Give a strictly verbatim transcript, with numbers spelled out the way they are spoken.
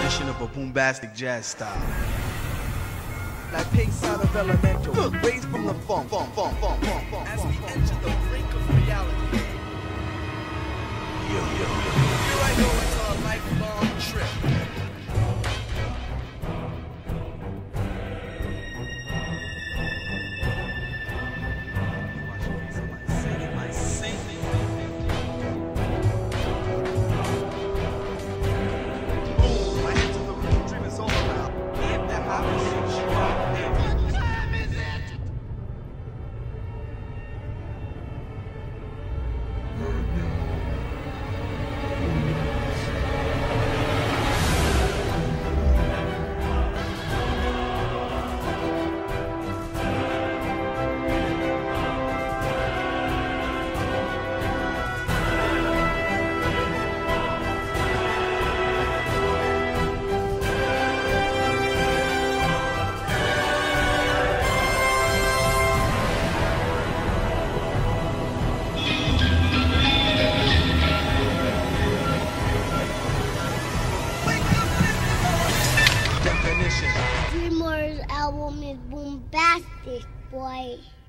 definition of a bombastic jazz style. Like pigs out of elemental, raised from the funk, funk, funk, funk, funk, funk. As we enter the brink of reality. Yo, yo, yo. Here I go into a lifelong trip. Dreamer's album is bombastic, boy.